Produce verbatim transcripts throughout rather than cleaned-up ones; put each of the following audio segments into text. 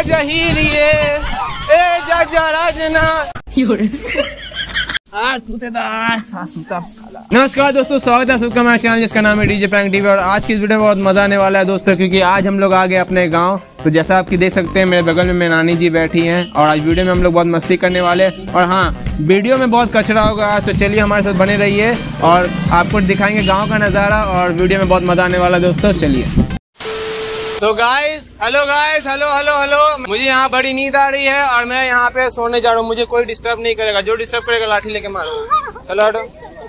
हीरिए ए जा राजना। नमस्कार दोस्तों, स्वागत है सबका हमारे चैनल जिसका नाम है डीजे प्रैंक टीवी। और आज की इस वीडियो में बहुत मजा आने वाला है दोस्तों, क्योंकि आज हम लोग आ गए अपने गांव। तो जैसा आपकी देख सकते हैं, मेरे बगल में मेरी नानी जी बैठी हैं और आज वीडियो में हम लोग बहुत मस्ती करने वाले हैं। और हाँ, वीडियो में बहुत कचरा होगा, तो चलिए हमारे साथ बने रहिए और आपको दिखाएंगे गाँव का नज़ारा। और वीडियो में बहुत मजा आने वाला है दोस्तों, चलिए। तो guys, hello guys, hello hello hello. मुझे यहाँ बड़ी नींद आ रही है और मैं यहाँ पे सोने जा रहा हूँ। मुझे कोई डिस्टर्ब नहीं करेगा, जो डिस्टर्ब करेगा लाठी लेके मारो। हेलो हटो।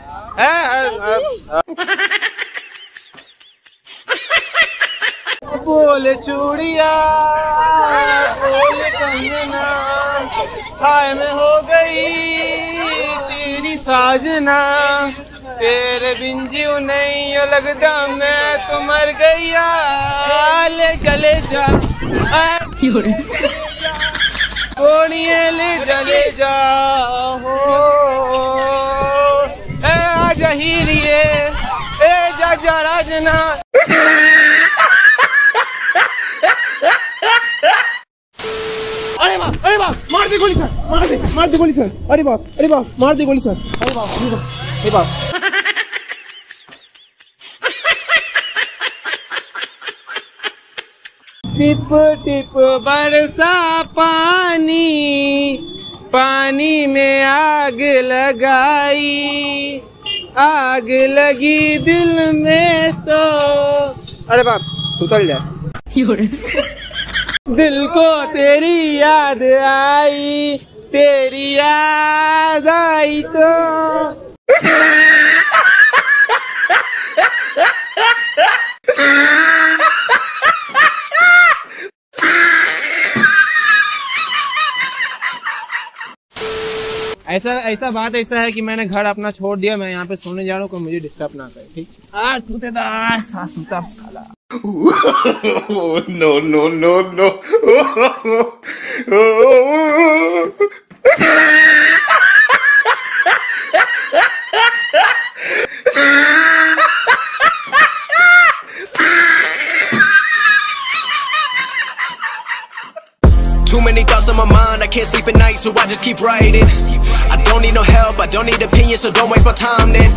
बोले चूड़िया बोले कंगना, हाय मैं हो गई तेरी साजना, तेरे बिन जीव नहीं लगता मैं तो मर गया, ले चले जा कोनिए ले चले जा हो ए आजा हीरिए ए जा जा राजना। अरे बाप, अरे बाप, मार दे गोली सर, मार दे मार दे गोली सर। अरे बाप, अरे बाप, मार दे गोली सर। अरे बाप, अरे बाप। टिप टिप बरसा पानी, पानी में आग लगाई, आग लगी दिल में तो। अरे बाप, सुतल जाए। दिल को तेरी याद आई, तेरी याद आई तो। ऐसा ऐसा बात ऐसा है कि मैंने घर अपना छोड़ दिया, मैं यहाँ पे सोने जा रहा हूँ, कोई मुझे डिस्टर्ब ना करे, ठीक? आज सूते दा आज सूता साला। No no no no. Too many thoughts on my mind, I can't sleep at night, so I just keep writing. I don't need no help, I don't need opinions, so don't waste my time then.